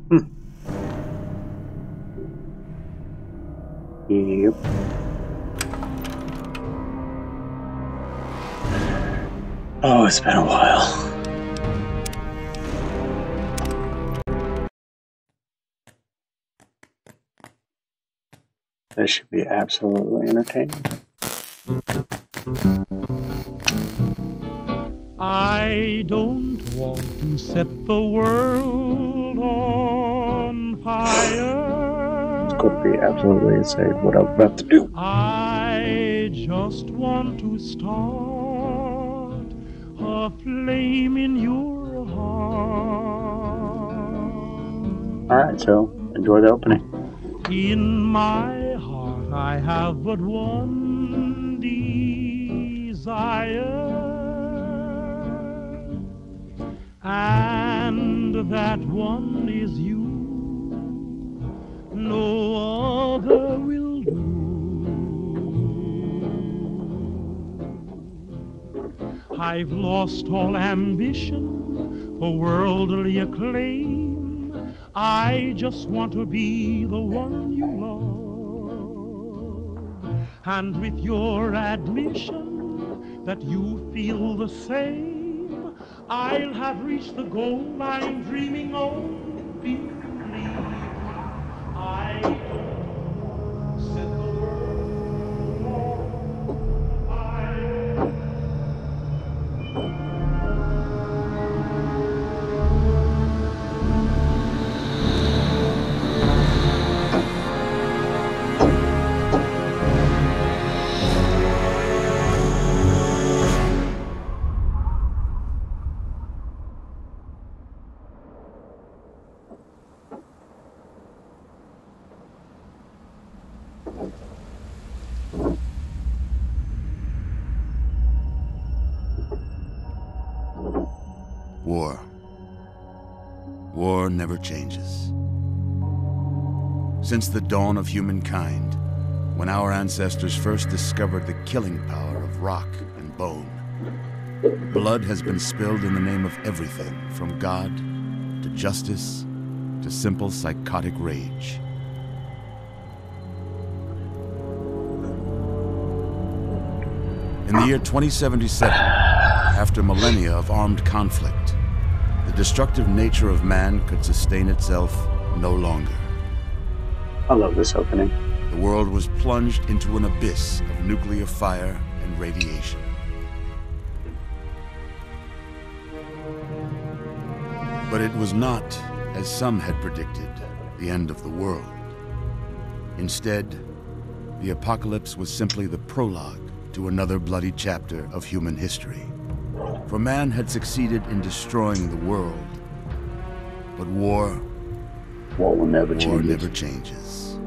Yep. Oh, it's been a while. This should be absolutely entertaining. I don't want to set the world on fire. It's going to be absolutely insane what I'm about to do. I just want to start a flame in your heart. Alright, so enjoy the opening. In my heart I have but one desire, and that one is you. No other will do. I've lost all ambition for worldly acclaim. I just want to be the one you love. And with your admission that you feel the same, I'll have reached the goal I'm dreaming of. Believe me, I don't set the world on fire. War. War never changes. Since the dawn of humankind, when our ancestors first discovered the killing power of rock and bone, blood has been spilled in the name of everything from God to justice to simple psychotic rage. In the year 2077, after millennia of armed conflict, the destructive nature of man could sustain itself no longer. I love this opening. The world was plunged into an abyss of nuclear fire and radiation. But it was not, as some had predicted, the end of the world. Instead, the apocalypse was simply the prologue to another bloody chapter of human history. For man had succeeded in destroying the world, but war never changes.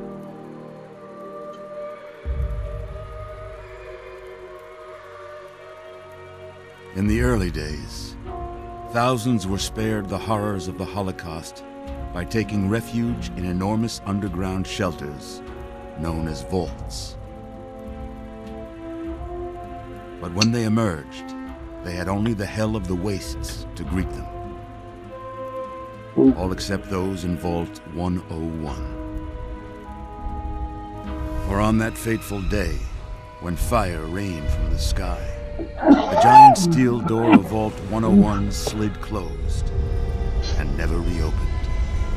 In the early days, thousands were spared the horrors of the Holocaust by taking refuge in enormous underground shelters known as vaults. But when they emerged, they had only the hell of the wastes to greet them. All except those in Vault 101. For on that fateful day, when fire rained from the sky, the giant steel door of Vault 101 slid closed and never reopened.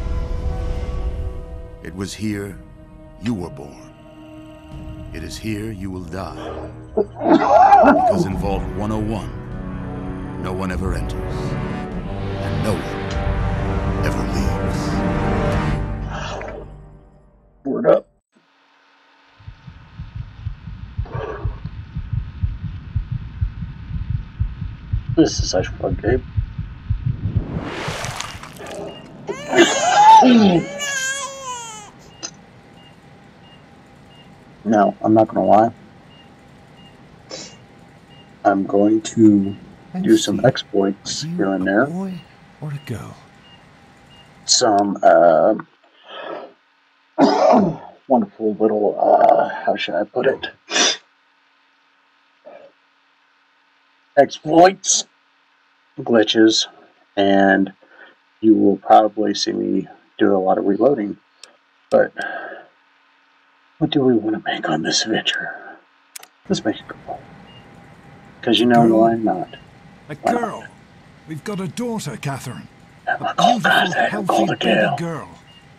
It was here you were born. It is here you will die. Because in Vault 101, no one ever enters, and no one ever leaves. Word up. This is such a fun game. Now, I'm not gonna lie. I'm going to do some exploits here and there. Boy or a girl? Some wonderful little how should I put it? Exploits, glitches, and you will probably see me do a lot of reloading. But what do we want to make on this adventure? Let's make it cool. Because you know why not? A girl. We've got a daughter, Catherine. A beautiful, healthy baby girl.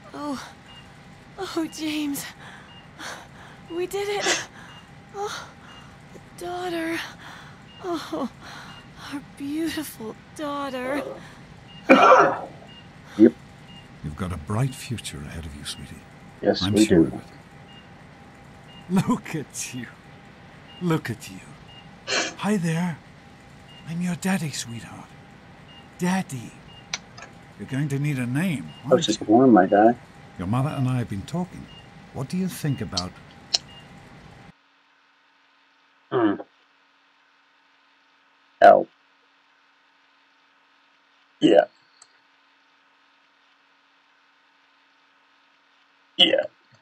Oh, James. We did it. Oh, the daughter. Oh, our beautiful daughter. Yep. You've got a bright future ahead of you, sweetie. Yes, I'm we sure do. of it. Look at you. Look at you. Hi there. I'm your daddy, sweetheart. Daddy. You're going to need a name, I was aren't just you? born, my guy. Your mother and I have been talking. What do you think about... Ow. Yeah. Yeah.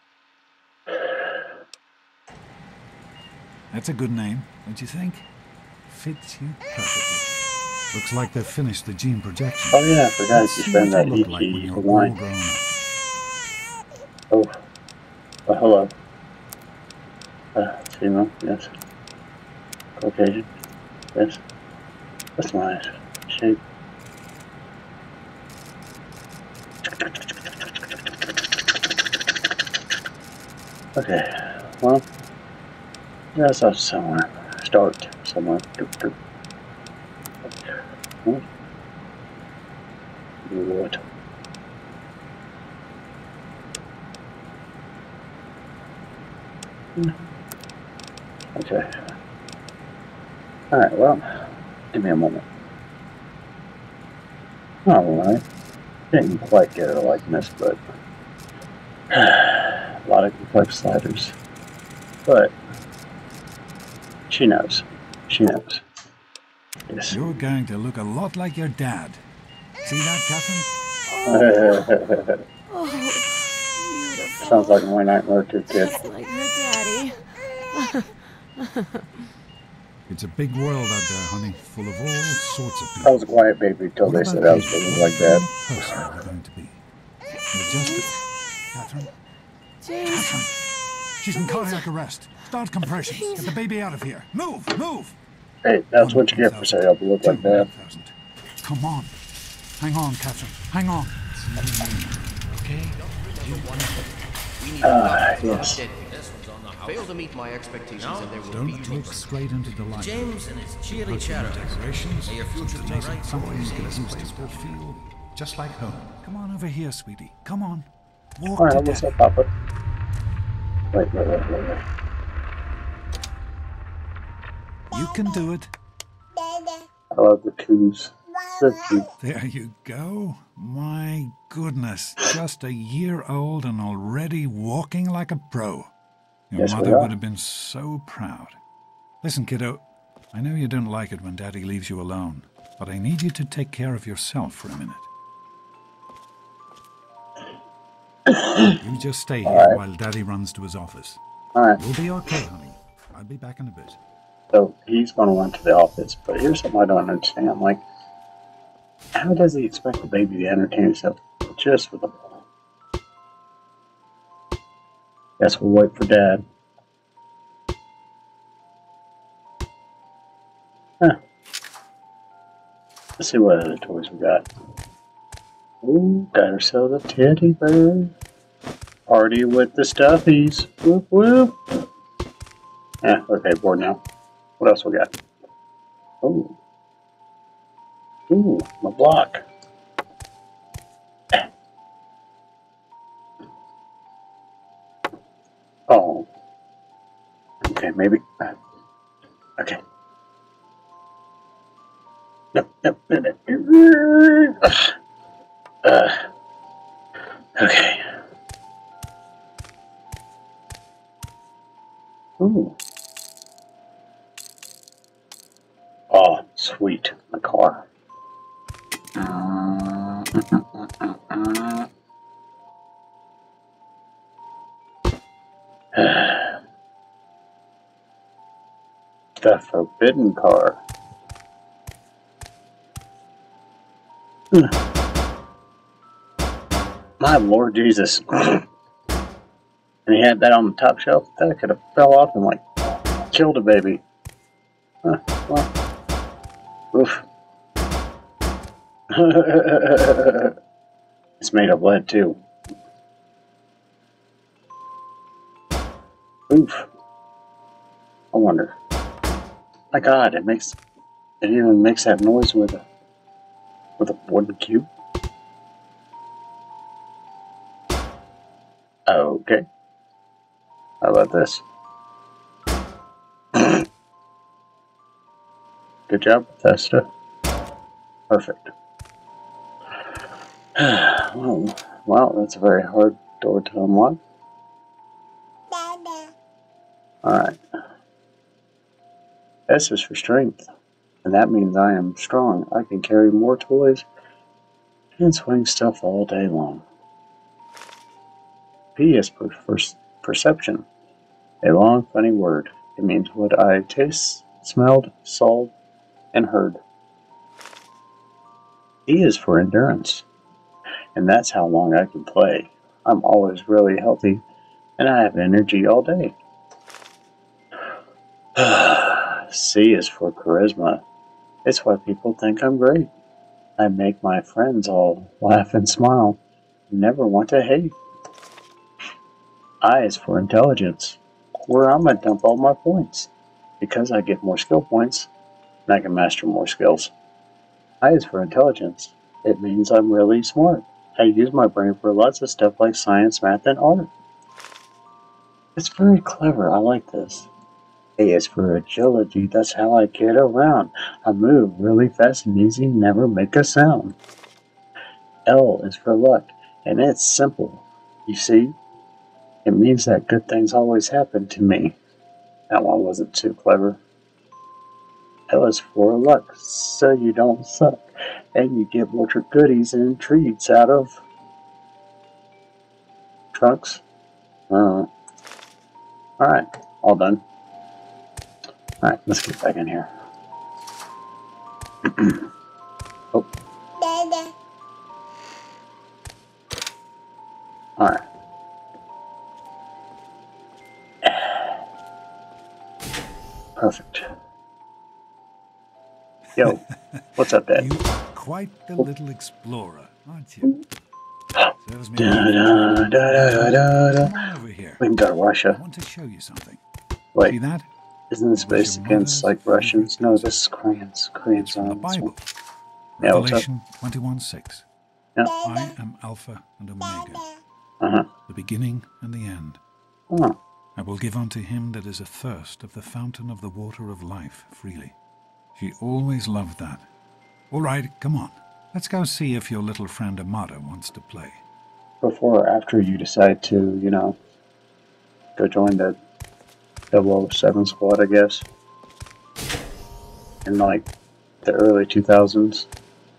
That's a good name, don't you think? Fits you perfectly. Looks like they've finished the gene projection. Oh yeah, I forgot Let's to see spend what that you look like when ET you're for all wine. grown up. Oh. Hello. Female, yes. Caucasian, yes. That's nice. Shape. Okay, well, that's us somewhere. Start somewhere. What? Okay. Alright, well, give me a moment. Alright. Didn't quite get her likeness, but a lot of complex sliders. But she knows. She knows. Yes. You're going to look a lot like your dad. See that, Catherine? Oh, beautiful. Sounds like my nightmare too, kid. Just like her daddy. It's a big world out there, honey, full of all sorts of I people. was a quiet baby till they said I was going to look like that. Person you're going to be. You're just Catherine? James. Catherine! She's in cardiac arrest. Start compressions. Get the baby out of here. Move! Move! Hey, that's what you get for saying I'll look like that. 200,000. Come on. Hang on, Catherine. Hang on. Okay? Yes. Failed to meet my expectations, and there will Don't be look straight into the light. James and his cheery chatter. Decorations. May your future be bright. Something you can use to feel just like home. Come on over here, sweetie. Come on. Walk Alright, to what's Daddy. up, Papa? Wait. You can do it. I love the coos. So cute. There you go. My goodness. Just a year old and already walking like a pro. Your Yes, we mother are. would have been so proud. Listen, kiddo. I know you don't like it when Daddy leaves you alone, but I need you to take care of yourself for a minute. You just stay here while Daddy runs to his office. Alright, You'll be okay, honey. I'll be back in a bit. so he's going to run to the office, but here's something I don't understand. Like, how does he expect the baby to entertain himself just with a ball? Guess we'll wait for Dad. Huh. Let's see what other toys we got. Ooh, got ourselves a teddy bear. Party with the stuffies. Whoop whoop. Okay, bored now. What else we got? Ooh. Ooh, my block. Oh. Okay, maybe. Okay. No. Okay. Ooh. Oh, sweet. My car. The forbidden car. My Lord Jesus. And he had that on the top shelf. That could have fell off and like killed a baby. Huh, well. Oof. It's made of lead too. Oof. I wonder. My God, it even makes that noise with a wooden cube. Okay. How about this? Good job, Bethesda. Perfect. Wow, that's a very hard door to unlock. Alright. S is for strength, and that means I am strong. I can carry more toys and swing stuff all day long. P is for perception, a long, funny word. It means what I tasted, smelled, saw, and heard. E is for endurance, and that's how long I can play. I'm always really healthy, and I have energy all day. C is for charisma. It's why people think I'm great. I make my friends all laugh and smile, never want to hate. I is for intelligence, where I'm gonna dump all my points, because I get more skill points, and I can master more skills. I is for intelligence. It means I'm really smart. I use my brain for lots of stuff like science, math, and art. It's very clever. I like this. A is for agility. That's how I get around. I move really fast and easy, never make a sound. L is for luck, and it's simple. You see, it means that good things always happen to me. That one wasn't too clever. L is for luck, so you don't suck, and you get more goodies and treats out of trunks. Alright, all done. Alright, let's get back in here. Oh. Alright. Perfect. Yo, what's up, Dad? You are quite the little explorer, aren't you? Serves me Come Come on over here. We can go to I Russia. want to show you something. See Wait, that? isn't this based against like Russians? No, this is Koreans. Koreans It's from the Bible. Yeah, what's up? Revelation 21:6. Yeah. I am Alpha and Omega, Uh-huh. the beginning and the end. Oh, I will give unto him that is athirst of the fountain of the water of life freely. She always loved that. All right, come on. Let's go see if your little friend Amada wants to play. before or after you decide to, go join the 007 squad, I guess. In like the early 2000s.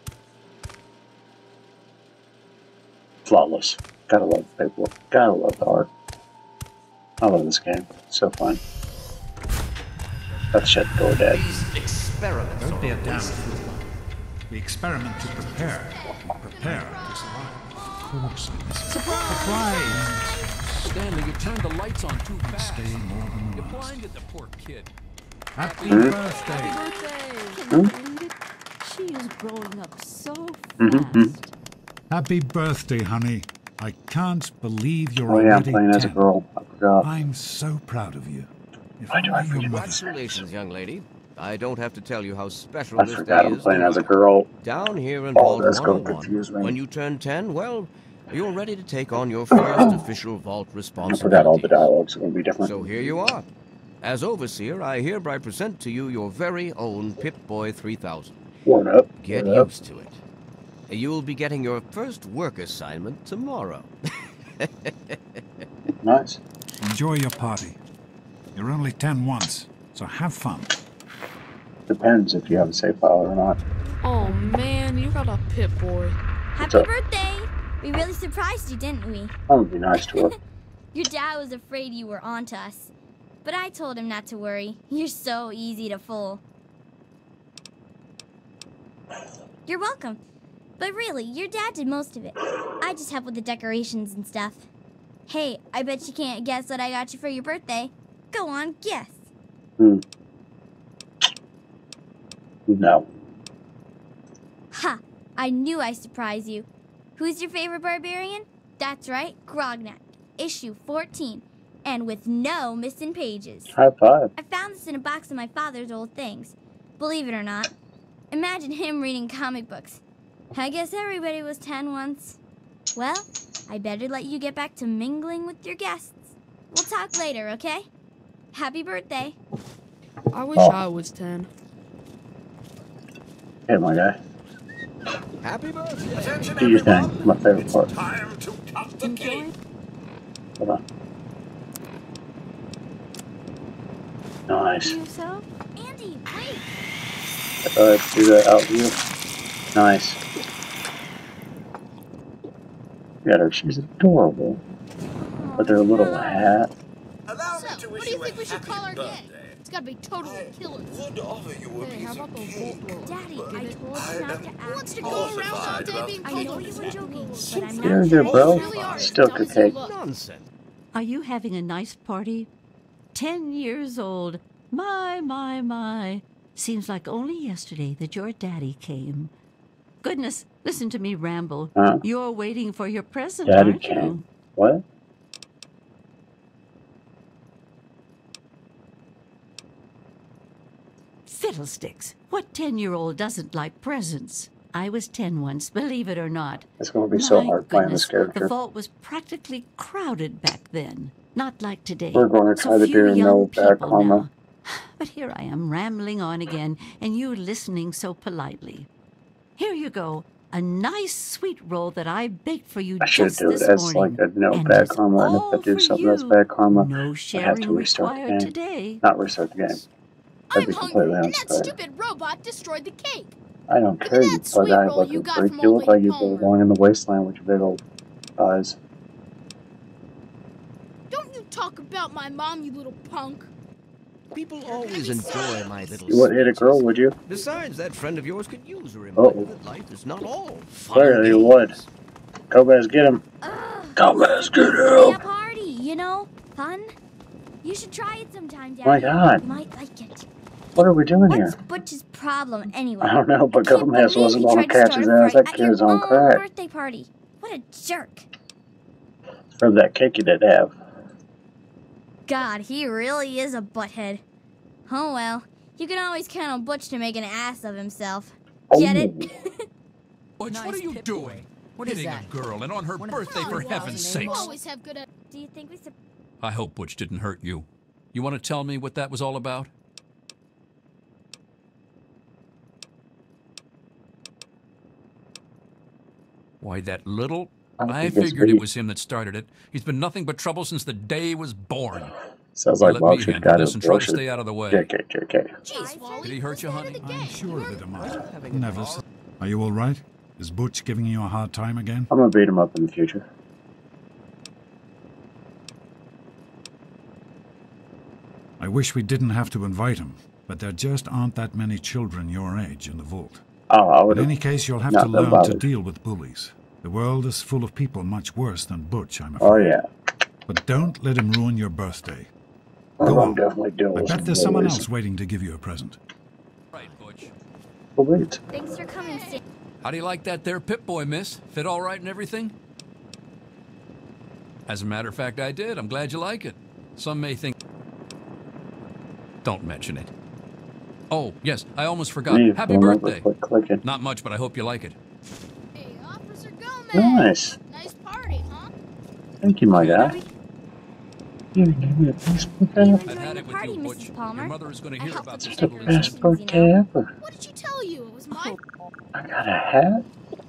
Flawless. Gotta love the paperwork. Gotta love the art. I love this game. It's so fun. Let's shut the door, Dad. These experiments Don't be a are damn wasted. fool. We experiment to prepare. We prepare to survive. Of course, Surprise! Stanley, you turned the lights on too fast. Stay more than You once. blinded the poor kid. Happy birthday! Can you believe it? She is growing up so fast. Happy birthday, honey. I can't believe you're Oh yeah, I'm already playing as a 10. girl. I forgot. I'm so proud of you. If Why do I only your forget mother- this? Congratulations, young lady. I don't have to tell you how special I this forgot day I'm is. playing do as a I? girl. Down here in Oh, Vault that's gonna 101, confuse me. when you turn 10, well, you're ready to take on your first official vault I responsibilities. forgot all the dialogues are going to be different. So here you are. As Overseer, I hereby present to you your very own Pip-Boy 3000. What up? Get What up? used to it. You'll be getting your first work assignment tomorrow. Nice. Enjoy your party. You're only 10 once, so have fun. Depends if you have a save file or not. Oh man, you got a Pip-Boy. Happy up? birthday! We really surprised you, didn't we? I'm going to be nice to her. Your dad was afraid you were onto us. But I told him not to worry. You're so easy to fool. You're welcome. But really, your dad did most of it. I just helped with the decorations and stuff. Hey, I bet you can't guess what I got you for your birthday. Go on, guess. No. Ha! I knew I'd surprise you. Who's your favorite barbarian? That's right, Grognak. Issue 14. And with no missing pages. High five. I found this in a box of my father's old things. Believe it or not. Imagine him reading comic books. I guess everybody was 10 once. Well, I better let you get back to mingling with your guests. We'll talk later, okay? Happy birthday. I wish I was 10. Hey, my guy. Happy birthday. What do you think? My favorite part. Enjoy. Hold on. Nice. Yourself? Andy, wait. I thought I'd do that out view. Nice. Got her. She's adorable. With her little hat. So, what do you think we should call our game? It's gotta be totally killer. Hey, how about those bolt throws? Daddy, I told you not to ask. Who wants to go around all day being I know you were joking, but I'm You're not good, sure. bro. Still could take. Nonsense. Are you having a nice party? 10 years old. My. Seems like only yesterday that your daddy came. Goodness, listen to me ramble. You're waiting for your present, Daddy aren't came. you? What? Fiddlesticks. What 10-year-old doesn't like presents? I was 10 once, believe it or not. It's going to be so My hard playing goodness, this character. The vault was practically crowded back then. Not like today. We're going to try So the few beer and young no bad people karma. now. But here I am rambling on again, and you listening so politely. Here you go. A nice sweet roll that I baked for you I should just do it this as morning. like a no And bad it's karma, and all if I do for something you. that's bad karma, No I have sharing to restart the required game. today. Not restart the game. That'd I'm be hungry, completely and that unfair. stupid robot destroyed the cake. I don't Look care, at you that plug sweet guy roll like you a got freak. from You old look like lady you Palmer. belong in the wasteland with your big old eyes. Don't you talk about my mom, you little punk. People always enjoy my little You wouldn't hit a girl, speeches. would you? Besides, that friend of yours could use a reminder that life is not all fun Clearly you and would. games. Gomez, get him. Gomez, get Be a him. party, you know? Fun. You should try it sometime, Daddy. My God. You might like it. What are we doing here? What's Butch's problem, anyway? I don't know, but I can't Gomez believe wasn't he going to tried catch his start a ass. fight That at kid is your on own crack. birthday party. What a jerk. From that cake you did have. God, he really is a butthead. Oh well, you can always count on Butch to make an ass of himself. Get it? Butch, what are you doing? Hitting a girl and on her birthday, for heaven's You sakes. always have good at... Do you think we should... I hope Butch didn't hurt you. You want to tell me what that was all about? Why, that little... I figured it was him that started it. He's been nothing but trouble since the day he was born. Sounds Now like let Bob me should handle got this his and try to bullshit. stay out of the way. JK. Jeez, Wally. Did he hurt you, honey? I'm sure that it might. Never. Are you all right? Is Butch giving you a hard time again? I'm going to beat him up in the future. I wish we didn't have to invite him, but there just aren't that many children your age in the vault. Oh, I would In have. any case, you'll have not to been learn to bothered. deal with bullies. The world is full of people much worse than Butch, I'm afraid. Oh, yeah. But don't let him ruin your birthday. I'm Go going on. to definitely deal I with bet some there's someone bullies. else waiting to give you a present. Right, Butch. Oh, wait. Thanks for coming, Sam. How do you like that there Pip-Boy, miss? Fit all right and everything? As a matter of fact, I did. I'm glad you like it. Some may think... Don't mention it. Oh, yes, I almost forgot. Leave. Happy Don't ever birthday. quit clicking. Not much, but I hope you like it. Hey, Officer Gomez. Nice. Nice party, huh? Thank you, my guy. You gave me a Facebook You app. I've enjoying had the it with party, you, Butch. Mrs. Palmer? Your mother is going to I hear helped about with this the The decoration. best decorations, birthday ever. What did she tell you? It was my... I got a hat.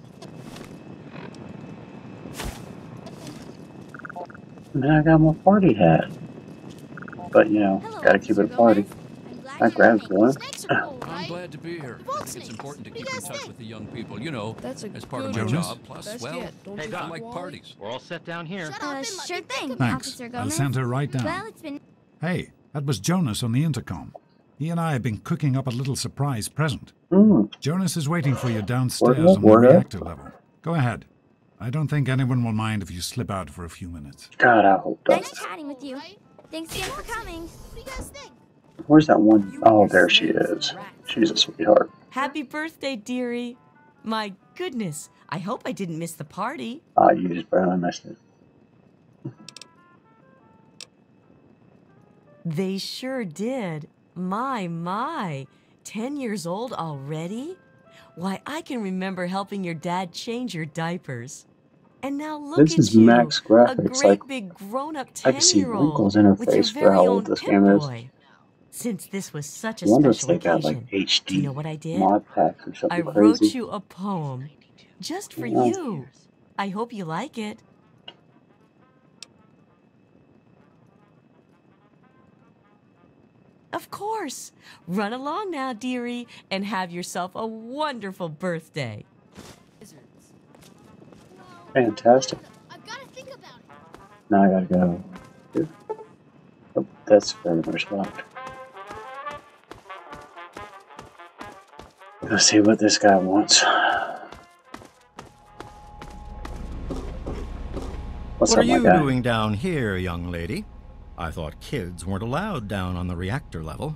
And then I got my party hat. But, you know, Hello, gotta keep Officer it a party. Gomez. I'm glad I you're grabbed coming. one. Snakes are cool, I'm right? glad to be here. Vault I think it's snakes. important to What do keep you in guys touch think? with the young people, you know, That's a as part of good my Jonas? job. Plus, Best well, yet. Don't I forget like Wally. parties. We're all set down here. Shut up and let Sure me thing, think about Thanks. Officer I'll Gomez. send her right down. Well, it's been... Hey, that was Jonas on the intercom. He and I have been cooking up a little surprise present. Mm. Jonas is waiting for you downstairs on the Word up. reactor level. Go ahead. I don't think anyone will mind if you slip out for a few minutes. God, I hope Nice not. chatting with you. Thanks again for coming. What do you guys think? Where's that one? Oh, there she is. She's a sweetheart. Happy birthday, dearie. My goodness, I hope I didn't miss the party. Ah, you just barely missed it. They sure did. My. 10 years old already? Why, I can remember helping your dad change your diapers. And now look This at is you, Max graphics. a great Like, big grown-up I can see 10-year-old wrinkles in her with your face for very how own old this Pip game is. Boy. Since this was such a I wonder if special they got occasion, like HD do you know what I did? mod packs or I something wrote crazy. you a poem just for Yeah. you. I hope you like it. Of course. Run along now, dearie, and have yourself a wonderful birthday. Fantastic. I've got to think about it. Now I gotta go. Oh, that's very much locked. Let's see what this guy wants. What's What up, are my you guy? doing down here, young lady? I thought kids weren't allowed down on the reactor level.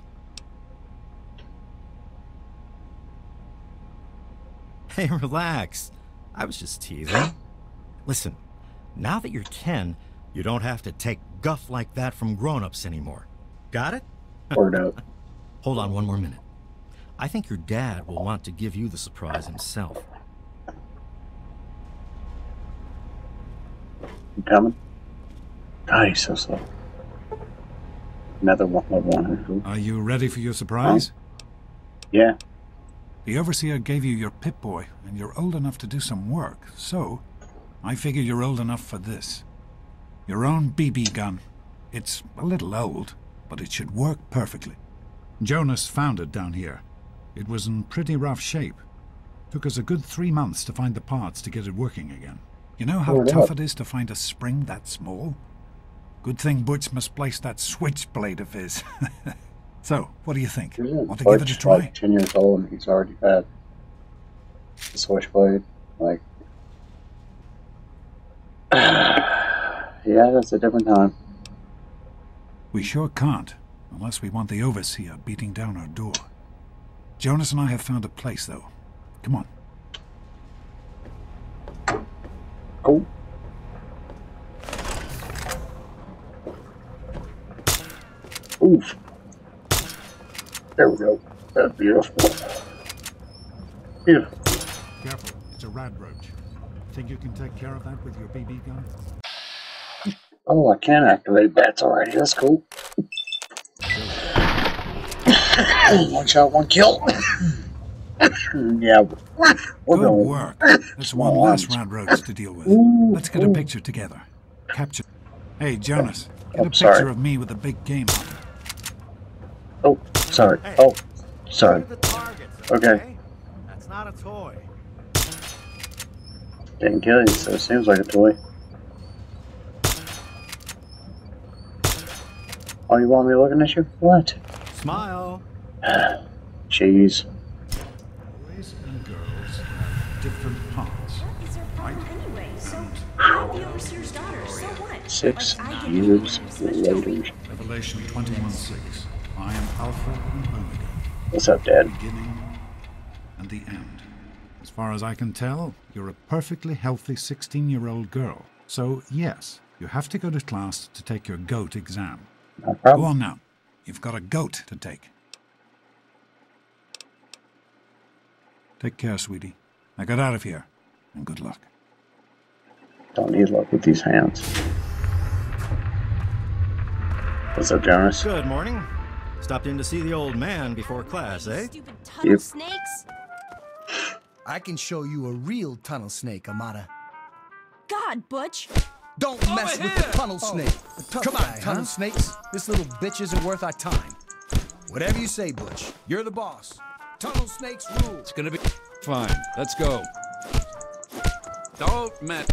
Hey, relax. I was just teasing. Listen, now that you're 10, you don't have to take guff like that from grown-ups anymore. Got it? Word up. Hold on one more minute. I think your dad will want to give you the surprise himself. You coming? God, he's so slow. Another one, level 100. Are you ready for your surprise? Yeah. The Overseer gave you your Pip-Boy, and you're old enough to do some work, so I figure you're old enough for this. Your own BB gun. It's a little old, but it should work perfectly. Jonas found it down here. It was in pretty rough shape. Took us a good 3 months to find the parts to get it working again. You know how tough it is to find a spring that small? Good thing Butch misplaced that switchblade of his. So, what do you think? Want to give it a try? Like 10 years old and he's already had the switchblade. Like, yeah, that's a different time. We sure can't, unless we want the Overseer beating down our door. Jonas and I have found a place, though. Come on. Oh. Oof. There we go. That's beautiful. Beautiful. Careful, it's a rad roach. Think you can take care of that with your BB gun? Oh, I can activate bats already. That's cool. One shot, one kill. Yeah. Good work. There's one last rad roach to deal with. Let's get a picture together. Capture. Hey, Jonas, get a picture of me with a big game hunter. Oh, sorry. Oh, sorry. Okay. That's not a toy. Didn't kill you, so it seems like a toy. Oh, you want me looking at you? What? Smile. Jeez. Boys and girls have different parts. What is their problem anyway? So, I'm the Overseer's daughter, so what? 6 Like, I years get to later. Revelation 21:6. I am Alpha and Omega. What's up, Dad? The beginning and the end. As far as I can tell, you're a perfectly healthy 16-year-old girl. So, yes, you have to go to class to take your GOAT exam. No problem. Go on now. You've got a GOAT to take. Take care, sweetie. Now get out of here, and good luck. Don't need luck with these hands. What's up, Jonas? Good morning. Stopped in to see the old man before class, eh? Stupid tunnel snakes. I can show you a real tunnel snake, Amata. God, Butch. Don't mess with the tunnel snake. Come on, tunnel snakes. This little bitch isn't worth our time. Whatever you say, Butch. You're the boss. Tunnel snakes rule. It's gonna be fine. Let's go. Don't mess.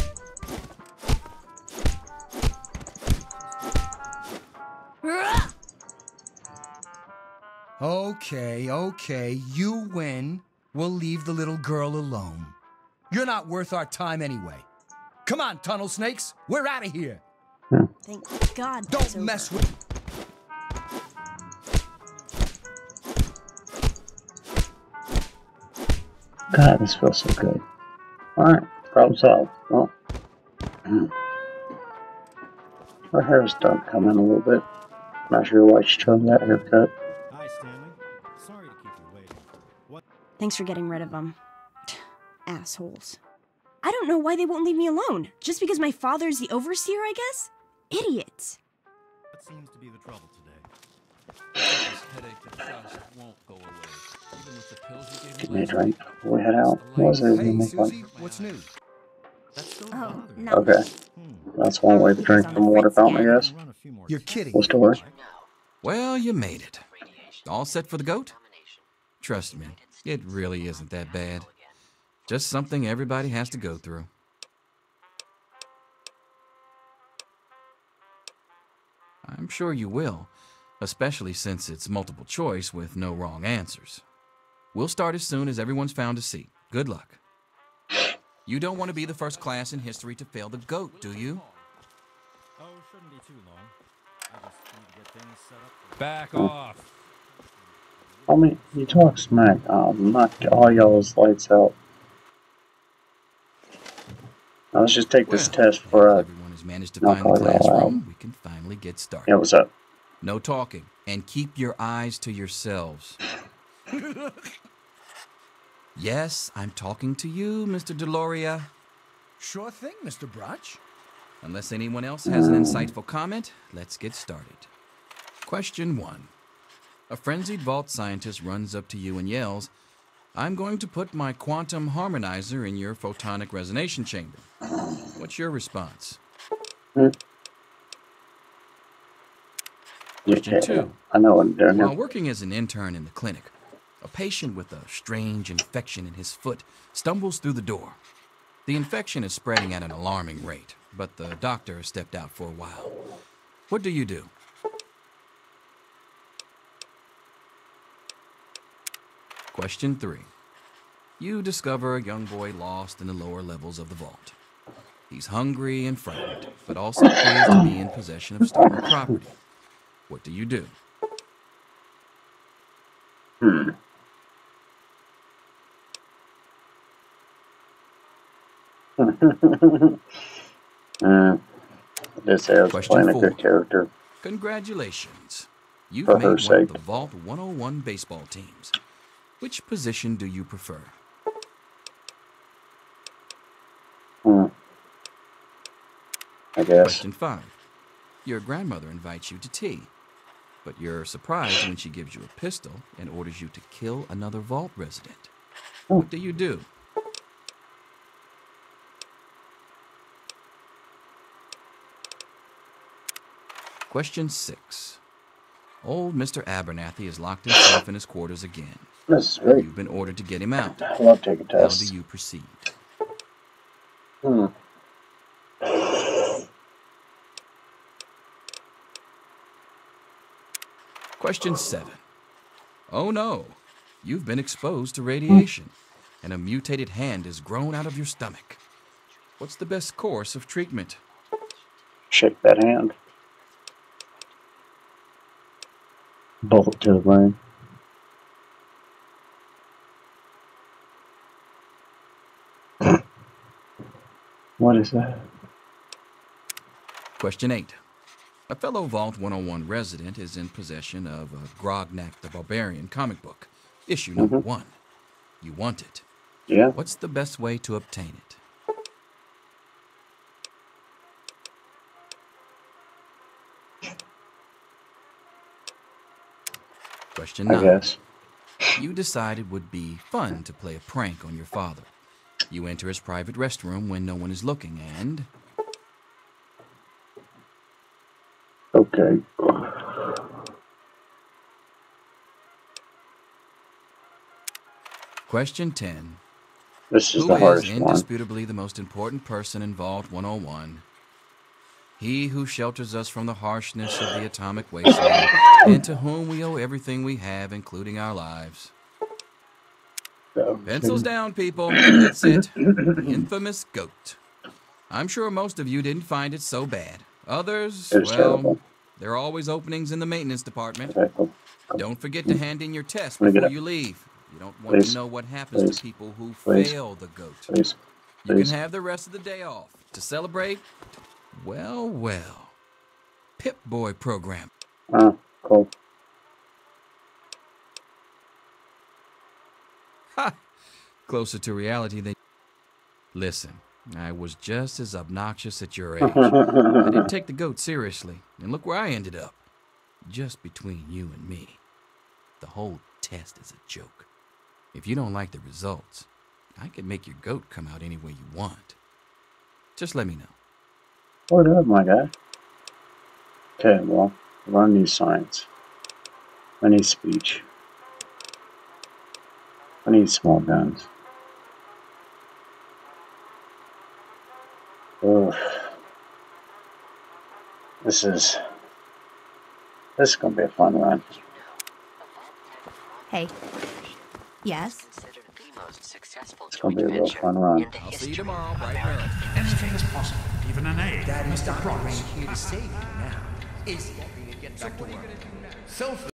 Okay, you win. We'll leave the little girl alone. You're not worth our time anyway. Come on, tunnel snakes. We're out of here. Thank God. Don't mess with... God, this feels so good. Alright, problem solved. Well, her hair's starting to come in a little bit. Not sure why she chose that haircut. Hi, Stanley. Sorry to keep you waiting. What? Thanks for getting rid of them. Assholes. I don't know why they won't leave me alone. Just because my father's the overseer, I guess? Idiots. What seems to be the trouble today? This headache that just won't go away. Even with the pills you gave Give me me a last drink week. before we head out. What was it? Hey, Susie, what's new? Oh, no. Okay. That's one way to drink from a water fountain, I guess. You're kidding. What's the word? Well, you made it. All set for the goat? Trust me, it really isn't that bad. Just something everybody has to go through. I'm sure you will, especially since it's multiple choice with no wrong answers. We'll start as soon as everyone's found a seat. Good luck. You don't want to be the first class in history to fail the goat, do you? Oh, shouldn't be too long. I just need to get things set up. Back off. I mean, you talk smack. I'll knock all y'all's lights out. Now let's just take this test for everyone has managed to find the classroom. We can finally get started. Yeah, what's up? No talking, and keep your eyes to yourselves. Yes, I'm talking to you, Mr. Deloria. Sure thing, Mr. Brotch. Unless anyone else has an insightful comment, let's get started. Question 1. A frenzied vault scientist runs up to you and yells, "I'm going to put my quantum harmonizer in your photonic resonation chamber." What's your response? Question 2. I know what I'm doing While here. working as an intern in the clinic, a patient with a strange infection in his foot stumbles through the door. The infection is spreading at an alarming rate, but the doctor has stepped out for a while. What do you do? Question 3. You discover a young boy lost in the lower levels of the vault. He's hungry and frightened, but also appears to be in possession of stolen property. What do you do? This is playing a good character. Congratulations. You've For made her one sake. of the Vault 101 baseball teams. Which position do you prefer? I guess. Question 5. Your grandmother invites you to tea, but you're surprised when she gives you a pistol and orders you to kill another Vault resident. What do you do? Question 6. Old Mr. Abernathy is locked himself in his quarters again. This is great. You've been ordered to get him out. I love taking How tests. do you proceed? Question 7. Oh no, you've been exposed to radiation, and a mutated hand has grown out of your stomach. What's the best course of treatment? Shake that hand. Bullet to the brain. What is that? Question 8. A fellow Vault 101 resident is in possession of a Grognak the Barbarian comic book, issue number 1. You want it. Yeah. What's the best way to obtain it? Question 9. I guess. You decide it would be fun to play a prank on your father. You enter his private restroom when no one is looking and... Okay. Question 10. This is Who the is hardest one. indisputably the most important person in Vault 101? He who shelters us from the harshness of the atomic wasteland, and to whom we owe everything we have, including our lives. Pencils down, people. That's it. The infamous goat. I'm sure most of you didn't find it so bad. Others, well, terrible. There are always openings in the maintenance department. Okay, cool. Don't forget to hand in your test before you leave. You don't want to know what happens to people who fail the goat. You can have the rest of the day off to celebrate, well, well, Pip-Boy program. Cool. Ha! Closer to reality than... Listen, I was just as obnoxious at your age. I didn't take the goat seriously, and look where I ended up. Just between you and me. The whole test is a joke. If you don't like the results, I can make your goat come out any way you want. Just let me know. What up, my guy? Okay, well, I need science. I need speech. I need small guns. Ugh. This is gonna be a fun run. Hey. Yes? It's gonna be a real fun run. I'll see you tomorrow, bright and early. Anything is possible, even an egg. Daddy's not here to save you now. Is he? Get back to work.